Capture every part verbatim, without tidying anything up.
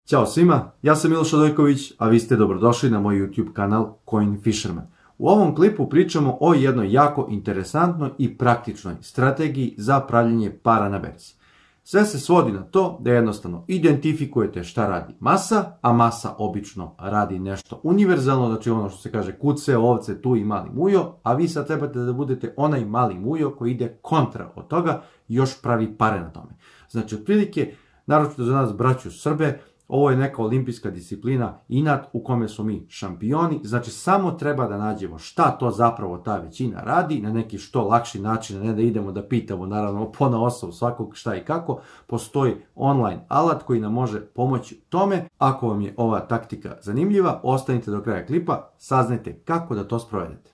Ćao svima, ja sam Miloš Radojković, a vi ste dobrodošli na moj YouTube kanal Coin Fisherman. U ovom klipu pričamo o jednoj jako interesantnoj i praktičnoj strategiji za pravljenje para na berzi. Sve se svodi na to da jednostavno identifikujete šta radi masa, a masa obično radi nešto univerzalno, znači ono što se kaže kuce, ovce, tu i mali mujo, a vi sad trebate da budete onaj mali mujo koji ide kontra od toga i još pravi pare na tome. Znači, otprilike, naročito za nas braću Srbe, ovo je neka olimpijska disciplina, inat u kome smo mi šampioni, znači samo treba da nađemo šta to zapravo ta većina radi na neki što lakši način, ne da idemo da pitamo naravno ponaosob svakog šta i kako. Postoji online alat koji nam može pomoći tome. Ako vam je ova taktika zanimljiva, ostanite do kraja klipa, saznajte kako da to sprovedete.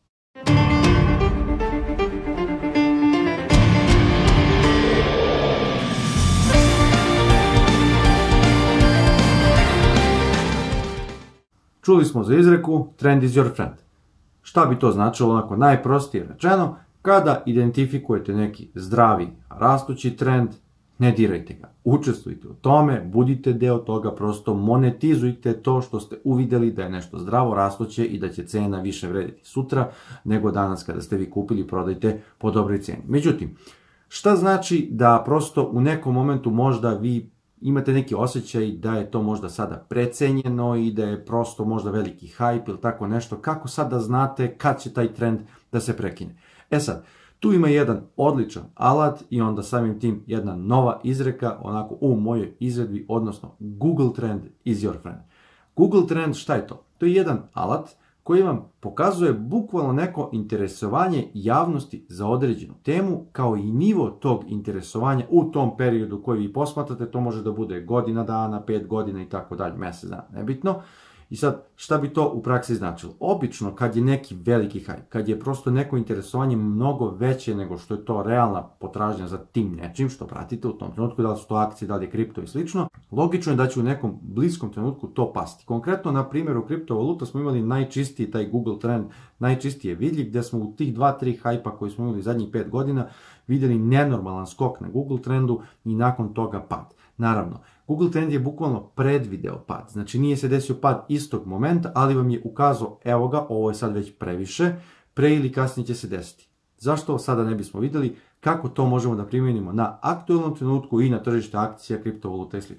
Čuli smo za izreku trend is your friend. Šta bi to značilo onako najprostije rečeno? Kada identifikujete neki zdravi rastući trend, ne dirajte ga. Učestvujte u tome, budite deo toga, prosto monetizujte to što ste uvideli da je nešto zdravo rastuće i da će cena više vrediti sutra nego danas kada ste vi kupili i prodajte po dobroj ceni. Međutim, šta znači da prosto u nekom momentu možda vi imate neki osjećaj da je to možda sada precenjeno i da je prosto možda veliki hype ili tako nešto, kako sad da znate kad će taj trend da se prekine? E sad, tu ima jedan odličan alat i onda samim tim jedna nova izreka, onako u mojoj izvedbi, odnosno Google Trend is your friend. Google Trend, šta je to? To je jedan alat koji vam pokazuje bukvalno neko interesovanje javnosti za određenu temu, kao i nivo tog interesovanja u tom periodu koji vi posmatrate. To može da bude godina dana, pet godina i tako dalje, mesec dana, nebitno. I sad, šta bi to u praksi značilo? Obično, kad je neki veliki hype, kad je prosto neko interesovanje mnogo veće nego što je to realna potražnja za tim nečim što pratite u tom trenutku, da li su to akcije, da li je kripto i slično, logično je da će u nekom bliskom trenutku to pasti. Konkretno, na primjer, u kriptovaluta smo imali najčistiji taj Google Trend, najčistije vidljiv, gde smo u tih dva tri hajpa koji smo imali zadnjih pet godina vidjeli nenormalan skok na Google Trendu i nakon toga pad. Naravno, Google Trend je bukvalno predvideo pad, znači nije se desio pad istog momenta, ali vam je ukazao, evo ga, ovo je sad već previše, pre ili kasnije će se desiti. Zašto sada ne bismo vidjeli kako to možemo da primijenimo na aktualnom trenutku i na tržište akcija, kriptovaluta i sl.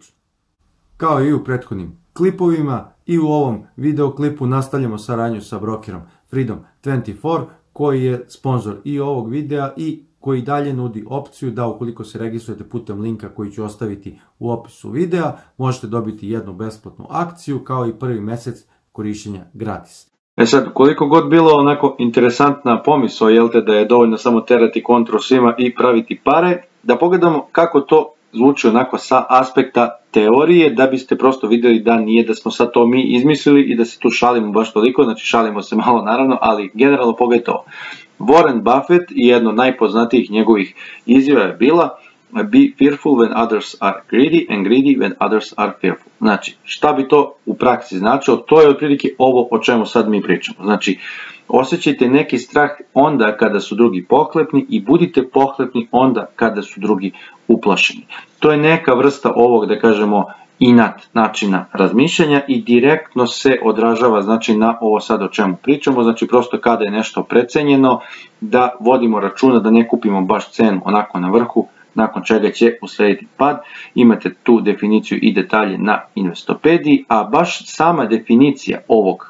Kao i u prethodnim klipovima, i u ovom videoklipu nastavljamo saradnju sa brokerom Freedom dvadeset četiri, koji je sponsor i ovog videa i koji dalje nudi opciju da ukoliko se registrujete putem linka koji ću ostaviti u opisu videa, možete dobiti jednu besplatnu akciju kao i prvi mjesec korišćenja gratis. E sad, koliko god bilo onako interesantna pomisao, jel te, da je dovoljno samo terati kontru svima i praviti pare, da pogledamo kako to zvuči onako sa aspekta teorije, da biste prosto vidjeli da nije da smo sad to mi izmislili i da se tu šalimo baš toliko, znači šalimo se malo naravno, ali generalno pogledajte ovo. Warren Buffett i jedno od najpoznatijih njegovih izjava je bila be fearful when others are greedy and greedy when others are fearful. Znači, šta bi to u praksi značilo? To je otprilike ovo o čemu sad mi pričamo. Znači, osjećajte neki strah onda kada su drugi pohlepni i budite pohlepni onda kada su drugi uplašeni. To je neka vrsta ovog, da kažemo, inat načina razmišljanja i direktno se odražava, znači, na ovo sad o čemu pričamo. Znači, prosto kada je nešto precenjeno, da vodimo računa da ne kupimo baš cenu onako na vrhu, nakon čega će uslediti pad. Imate tu definiciju i detalje na Investopediji, a baš sama definicija ovog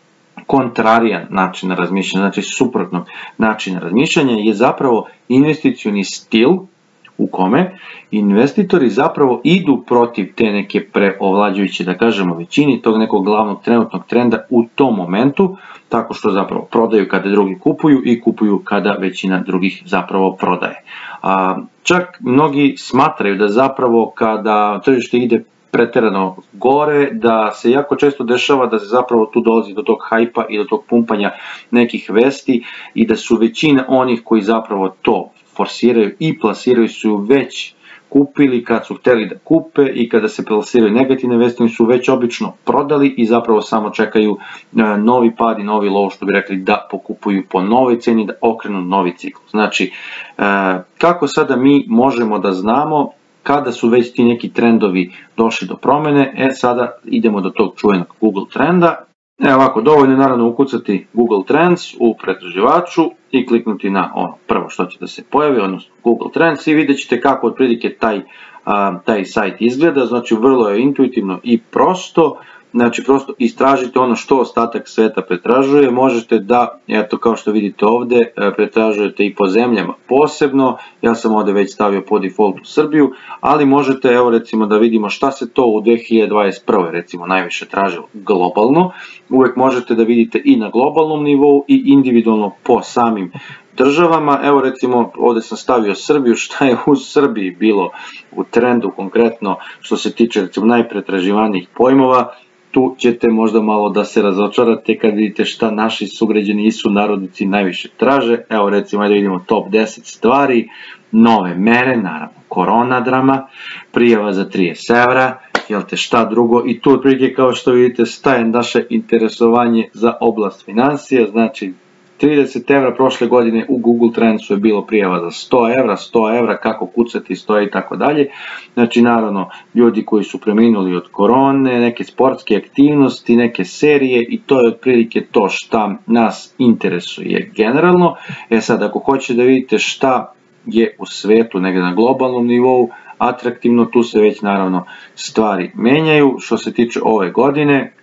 kontrarijan načina razmišljanja, znači suprotnog načina razmišljanja, je zapravo investicioni stil u kome investitori zapravo idu protiv te neke preovlađujuće, da kažemo, većini tog nekog glavnog trenutnog trenda u tom momentu, tako što zapravo prodaju kada drugi kupuju i kupuju kada većina drugih zapravo prodaje. A, čak mnogi smatraju da zapravo kada tržište ide preterano gore, da se jako često dešava da se zapravo tu dolazi do tog hajpa i do tog pumpanja nekih vesti i da su većina onih koji zapravo to forsiraju i plasiraju su već kupili kad su hteli da kupe i kada se plasiraju negativne vesti su već obično prodali i zapravo samo čekaju novi pad i novi low, što bi rekli, da pokupuju po novoj ceni, da okrenu novi ciklus. Znači, kako sada mi možemo da znamo kada su već ti neki trendovi došli do promene, e sada idemo do tog čuvenog Google trenda. Evo ovako, dovoljno je naravno ukucati Google Trends u pretraživaču i kliknuti na ono prvo što će da se pojavi, odnosno Google Trends, i vidjet ćete kako otprilike taj, a, taj sajt izgleda. Znači vrlo je intuitivno i prosto. Znači prosto istražite ono što ostatak sveta pretražuje, možete da, eto kao što vidite ovdje, pretražujete i po zemljama posebno, ja sam ovdje već stavio po defaultu Srbiju, ali možete, evo recimo da vidimo šta se to u dve hiljade dvadeset prve recimo najviše tražilo globalno, uvijek možete da vidite i na globalnom nivou i individualno po samim državama. Evo recimo ovdje sam stavio Srbiju, šta je u Srbiji bilo u trendu konkretno što se tiče recimo najpretraživanijih pojmova. Tu ćete možda malo da se razočarate kad vidite šta naši sugrađani i sunarodnici najviše traže. Evo recimo da vidimo top deset stvari, nove mere, naravno korona drama, prijava za trideset evra, jel te šta drugo, i tu otprilike kao što vidite staje naše interesovanje za oblast financija. Znači trideset evra prošle godine u Google Trendsu je bilo prijava za sto evra, sto evra, kako kucati stoje i tako dalje. Znači naravno ljudi koji su preminuli od korone, neke sportske aktivnosti, neke serije, i to je otprilike to šta nas interesuje generalno. E sad ako hoćete da vidite šta je u svetu negdje na globalnom nivou atraktivno, tu se već naravno stvari menjaju. Što se tiče ove godine,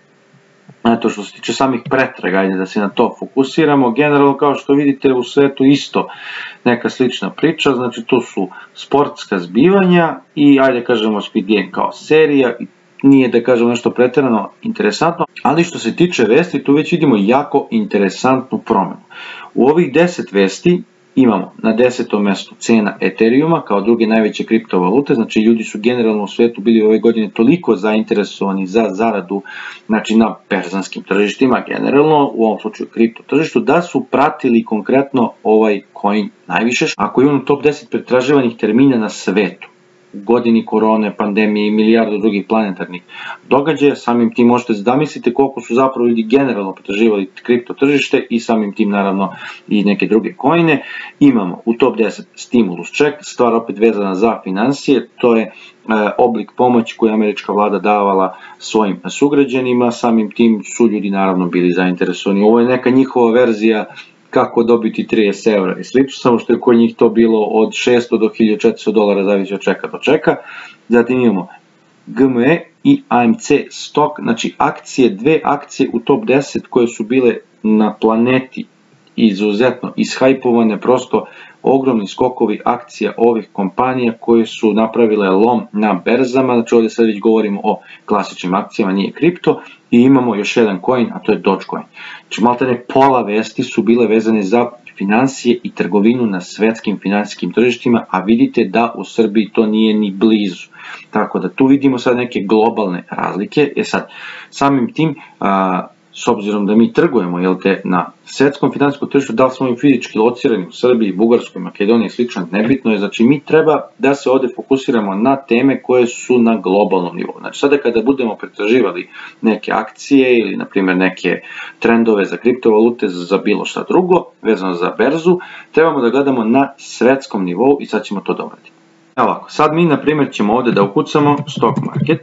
eto što se tiče samih pretraga, ajde da se na to fokusiramo, generalno kao što vidite u svetu isto neka slična priča, znači tu su sportska zbivanja i ajde kažemo Squid Game kao serija, nije da kažemo nešto pretjerano interesantno, ali što se tiče vesti tu već vidimo jako interesantnu promjenu. U ovih deset vesti imamo na desetom mjestu cena Ethereuma kao druge najveće kriptovalute, znači ljudi su generalno u svijetu bili ove godine toliko zainteresovani za zaradu, znači na berzanskim tržištima generalno, u ovom slučaju kripto tržištu, da su pratili konkretno ovaj coin najviše. Ako imamo top deset pretraživanih termina na svetu, u godini korone, pandemije i milijardu drugih planetarnih događaja, samim tim možete zamisliti koliko su zapravo ljudi generalno pretraživali kripto tržište i samim tim naravno i neke druge coine. Imamo u top deset stimulus check, stvar opet vezana za financije, to je e, oblik pomoći koju je američka vlada davala svojim sugrađanima, samim tim su ljudi naravno bili zainteresovani. Ovo je neka njihova verzija kako dobiti trideset evra i slično, samo što je kod njih to bilo od šesto do hiljadu četiristo dolara, zavisi od čeka do čeka. Zatim imamo G M E i A M C stok, znači akcije, dve akcije u top deset koje su bile na planeti izuzetno ishajpovane, prosto ogromni skokovi akcija ovih kompanija koje su napravile lom na berzama. Znači ovdje sad već govorimo o klasičnim akcijama, nije kripto, i imamo još jedan coin, a to je Dogecoin. Znači maltene pola vesti su bile vezane za financije i trgovinu na svetskim finansijskim tržištima, a vidite da u Srbiji to nije ni blizu. Tako da tu vidimo sad neke globalne razlike. E sad, samim tim, a, s obzirom da mi trgujemo, jel te, na svetskom finansijskom tržištu, da li smo i fizički locirani u Srbiji, Bugarskoj, Makedoniji i slično, nebitno je, znači mi treba da se ovdje fokusiramo na teme koje su na globalnom nivou. Znači sada kada budemo pretraživali neke akcije ili na primjer neke trendove za kriptovalute, za bilo šta drugo, vezano za berzu, trebamo da gledamo na svetskom nivou i sad ćemo to dobiti. Evo ovako, sad mi na primjer ćemo ovdje da ukucamo stock market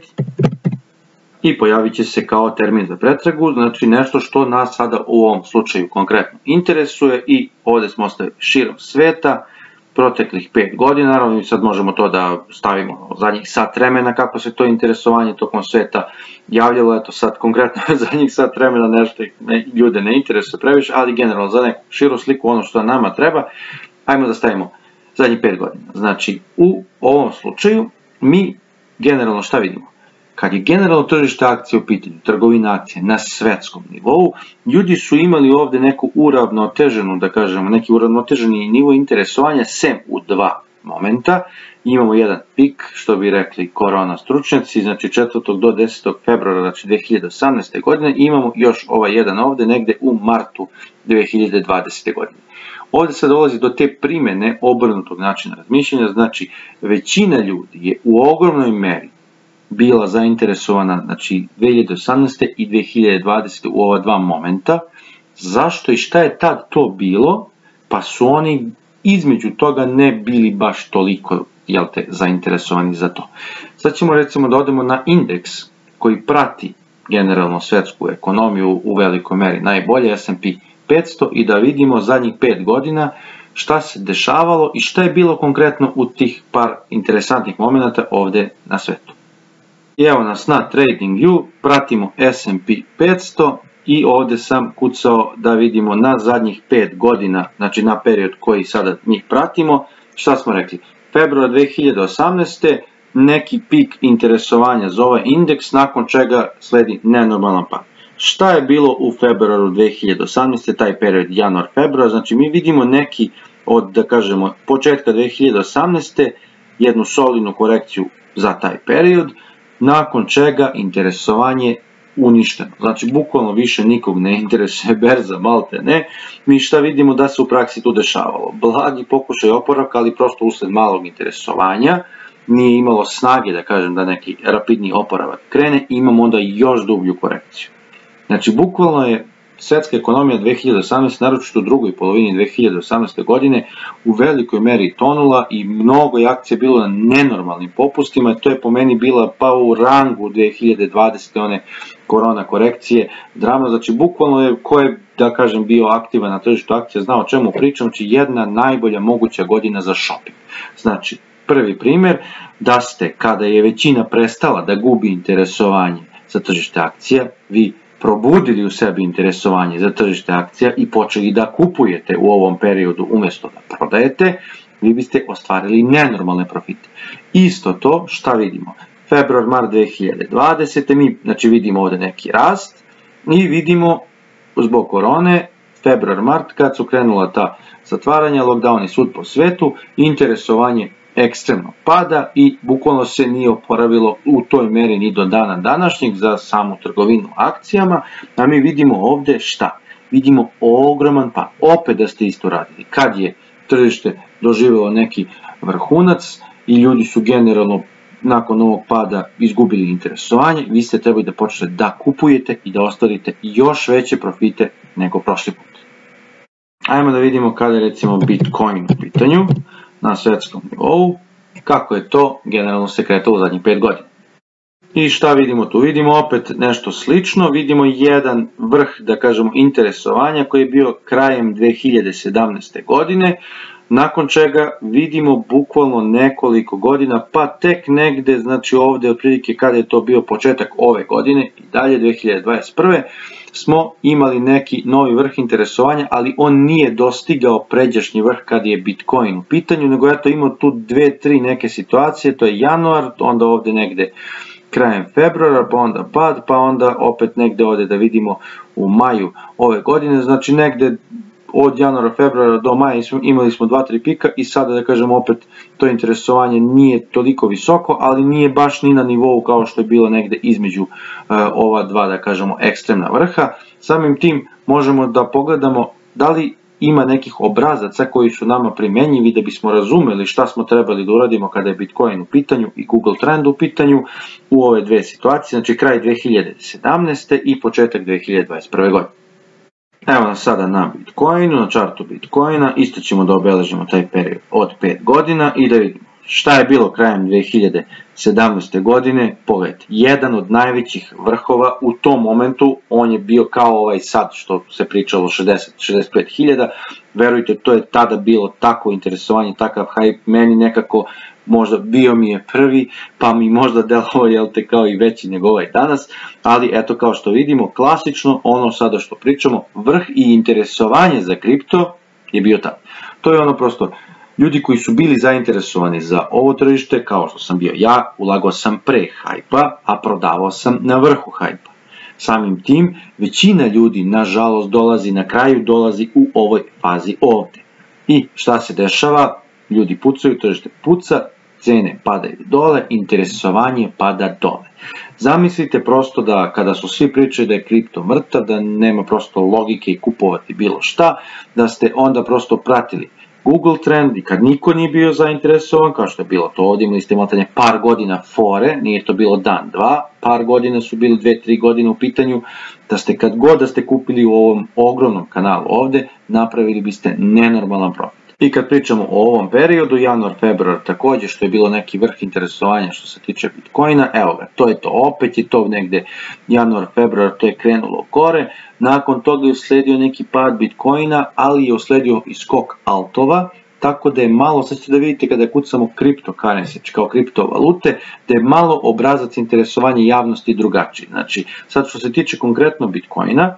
i pojavit će se kao termin za pretragu, znači nešto što nas sada u ovom slučaju konkretno interesuje, i ovdje smo ostavili širom sveta, proteklih pet godina, naravno i sad možemo to da stavimo zadnjih sat vremena kako se to interesovanje tokom sveta javljalo. Eto sad konkretno zadnjih sat vremena nešto ljude ne interesuje previše, ali generalno za neku širu sliku ono što nama treba, ajmo da stavimo zadnjih pet godina. Znači u ovom slučaju mi generalno šta vidimo? Kad je generalno tržište akcije u pitanju, trgovina akcije na svetskom nivou, ljudi su imali ovdje neku uravnoteženu, da kažemo, neki uravnoteženi nivo interesovanja, sem u dva momenta. Imamo jedan pik, što bi rekli korona stručnjaci, znači četvrtog do desetog februara, znači dve hiljade osamnaeste. godine, i imamo još ovaj jedan ovdje negdje u martu dve hiljade dvadesete. godine. Ovdje se dolazi do te primjene obrnutog načina razmišljanja, znači većina ljudi je u ogromnoj meri bila zainteresovana, znači dve hiljade osamnaeste. i dve hiljade dvadesete. u ova dva momenta. Zašto i šta je tad to bilo? Pa su oni između toga ne bili baš toliko jel te, zainteresovani za to. Sad ćemo recimo da odemo na indeks koji prati generalno svetsku ekonomiju u velikoj meri, najbolje S and P petsto, i da vidimo zadnjih pet godina šta se dešavalo i šta je bilo konkretno u tih par interesantnih momenta ovde na svetu. I evo nas na TradingView, pratimo S and P petsto i ovde sam kucao da vidimo na zadnjih pet godina, znači na period koji sada njih pratimo, šta smo rekli. Februar dve hiljade osamnaeste. neki pik interesovanja za ovaj indeks, nakon čega sledi nenormalan pad. Šta je bilo u februaru dve hiljade osamnaeste. taj period januar-februar, znači mi vidimo neki od, da kažemo, početka dve hiljade osamnaeste. jednu solidnu korekciju za taj period, nakon čega interesovanje uništeno. Znači, bukvalno više nikog ne interesuje berza, malte ne. Mi šta vidimo da se u praksi tu dešavalo? Blagi pokušaj oporavka, ali prosto usled malog interesovanja, nije imalo snage, da kažem, da neki rapidni oporavak krene, imamo onda još dublju korekciju. Znači, bukvalno je svetska ekonomija dve hiljade osamnaeste, naročito u drugoj polovini dve hiljade osamnaeste. godine, u velikoj meri tonula i mnogo je akcija bilo na nenormalnim popustima, to je po meni bila pa u rangu dve hiljade dvadesete. one korona korekcije, drama, znači bukvalno je ko je, da kažem, bio aktivan na tržištu akcija, znao o čemu pričam, znači jedna najbolja moguća godina za shopping. Znači, prvi primjer, da ste, kada je većina prestala da gubi interesovanje za tržište akcija, vi probudili u sebi interesovanje za tržište akcija i počeli da kupujete u ovom periodu umjesto da prodajete, vi biste ostvarili nenormalne profite. Isto to šta vidimo? Februar, mart dve hiljade dvadesete. mi znači vidimo ovdje neki rast i vidimo zbog korone, februar, mart, kad su krenula ta zatvaranja, lockdown i svud po svetu, interesovanje ekstremno pada i bukvalno se nije oporavilo u toj meri ni do dana današnjeg za samu trgovinu akcijama, a mi vidimo ovdje šta? Vidimo ogroman pad, opet da ste isto radili. Kad je tržište doživjelo neki vrhunac i ljudi su generalno nakon ovog pada izgubili interesovanje, vi ste trebali da počnete da kupujete i da ostvarite još veće profite nego prošli put. Ajmo da vidimo kada je recimo Bitcoin u pitanju na svetskom nivou, kako je to generalno se kretalo u zadnjih pet godina. I šta vidimo tu? Vidimo opet nešto slično, vidimo jedan vrh, da kažemo, interesovanja koji je bio krajem dve hiljade sedamnaeste. godine, nakon čega vidimo bukvalno nekoliko godina, pa tek negde, znači ovdje otprilike kada je to bio početak ove godine i dalje dve hiljade dvadeset prve. smo imali neki novi vrh interesovanja, ali on nije dostigao pređašnji vrh kad je Bitcoin u pitanju, nego ja to imao tu dve, tri neke situacije, to je januar, onda ovdje negde krajem februara, pa onda pad, pa onda opet negde ovdje da vidimo u maju ove godine, znači negde od januara, februara do maja imali smo dva tri pika i sada, da kažem, opet to interesovanje nije toliko visoko, ali nije baš ni na nivou kao što je bilo negde između uh, ova dva, da kažemo, ekstremna vrha. Samim tim možemo da pogledamo da li ima nekih obrazaca koji su nama primenjivi da bismo razumeli šta smo trebali da uradimo kada je Bitcoin u pitanju i Google Trend u pitanju u ove dve situacije, znači kraj dve hiljade sedamnaeste. i početak dve hiljade dvadeset prve. godine. Evo nas sada na Bitcoinu, na čartu Bitcoina, isto ćemo da obeležimo taj period od pet godina i da vidimo šta je bilo krajem dve hiljade sedamnaeste. godine. Pogledajte, jedan od najvećih vrhova u tom momentu, on je bio kao ovaj sad što se pričalo šezdeset do šezdeset pet hiljada, verujte, to je tada bilo tako interesovanje, takav hype, meni nekako možda bio mi je prvi, pa mi možda delovao, jel te, kao i veći nego ovaj danas, ali eto, kao što vidimo, klasično ono sada što pričamo, vrh i interesovanje za kripto je bio tad. To je ono prosto, ljudi koji su bili zainteresovani za ovo tržište, kao što sam bio ja, ulagao sam pre hajpa, a prodavao sam na vrhu hajpa. Samim tim, većina ljudi, nažalost, dolazi na kraju, dolazi u ovoj fazi ovde. I šta se dešava? Ljudi pucaju, tržište puca, cene padaju dole, interesovanje pada dole. Zamislite prosto da kada su svi pričali da je kripto mrtav, da nema prosto logike i kupovati bilo šta, da ste onda prosto pratili Google Trend i kad niko nije bio zainteresovan, kao što je bilo to ovdje, imali ste matanje par godina fore, nije to bilo dan, dva, par godina su bili dve, tri godine u pitanju, da ste kad god da ste kupili u ovom ogromnom kanalu ovdje, napravili biste nenormalan profit. I kad pričamo o ovom periodu, januar, februar također, što je bilo neki vrh interesovanja što se tiče Bitcoina, evo ga, to je to, opet je to negde januar, februar, to je krenulo gore, nakon toga je usledio neki pad Bitcoina, ali je usledio i skok altova, tako da je malo, sad ćete da vidite kada kucamo cryptocurrency, kao kriptovalute, da je malo obrazac interesovanja javnosti drugačiji. Znači, sad što se tiče konkretno Bitcoina,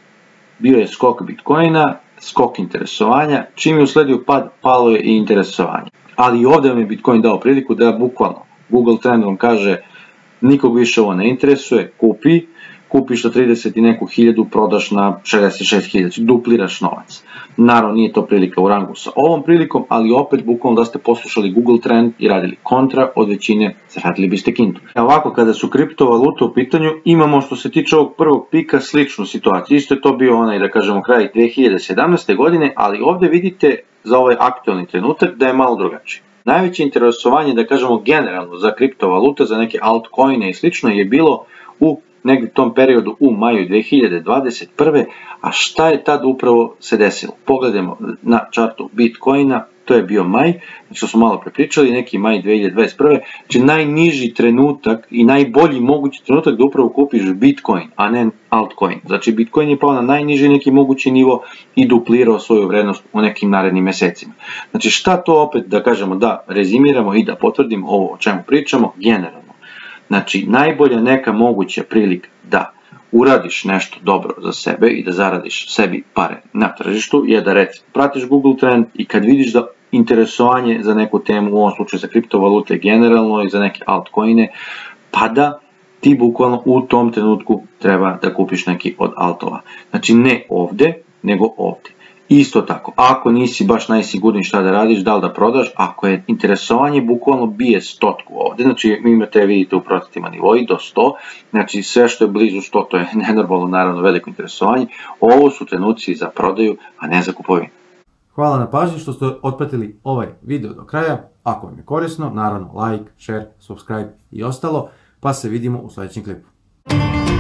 bio je skok Bitcoina, skok interesovanja, čim je usledio pad, palo je i interesovanje. Ali i ovdje vam je Bitcoin dao priliku da bukvalno Google Trend vam kaže nikog više ovo ne interesuje, kupi, kupiš na trideset i neku hiljadu, prodaš na šezdeset šest hiljada, dupliraš novac. Naravno nije to prilika u rangu sa ovom prilikom, ali opet bukvalno da ste poslušali Google Trend i radili kontra od većine, zaradili biste kintu. Ovako kada su kriptovalute u pitanju, imamo što se tiče ovog prvog pika sličnu situaciju. Isto je to bio onaj, da kažemo, kraj dve hiljade sedamnaeste. godine, ali ovdje vidite za ovaj aktualni trenutak da je malo drugačije. Najveće interesovanje, da kažemo generalno za kriptovalute, za neke altcoine i slično je bilo u negdje u tom periodu u maju dve hiljade dvadeset prve. A šta je tad upravo se desilo? Pogledajmo na čartu Bitcoina, to je bio maj, što smo malo prepričali, neki maj dve hiljade dvadeset prve. Znači najniži trenutak i najbolji mogući trenutak da upravo kupiš Bitcoin, a ne altcoin. Znači Bitcoin je pao na najniži neki mogući nivo i duplirao svoju vrednost u nekim narednim mesecima. Znači šta to opet da kažemo, da rezimiramo i da potvrdimo ovo o čemu pričamo generalno. Znači, najbolja neka moguća prilika da uradiš nešto dobro za sebe i da zaradiš sebi pare na tržištu je da recimo pratiš Google Trend i kad vidiš da interesovanje za neku temu, u ovom slučaju za kriptovalute generalno i za neke altcoine, pa da ti bukvalno u tom trenutku treba da kupiš neki od altova. Znači, ne ovde, nego ovde. Isto tako, ako nisi baš najsigurniji šta da radiš, da li da prodaš, ako je interesovanje bukvalno bije stotku ovdje, znači vi imate, vidite u procentima nivoji do sto, znači sve što je blizu sto, to je nenormalno naravno veliko interesovanje, ovo su trenuci za prodaju, a ne za kupovinu. Hvala na pažnji što ste otpratili ovaj video do kraja, ako vam je korisno, naravno like, share, subscribe i ostalo, pa se vidimo u sljedećem klipu.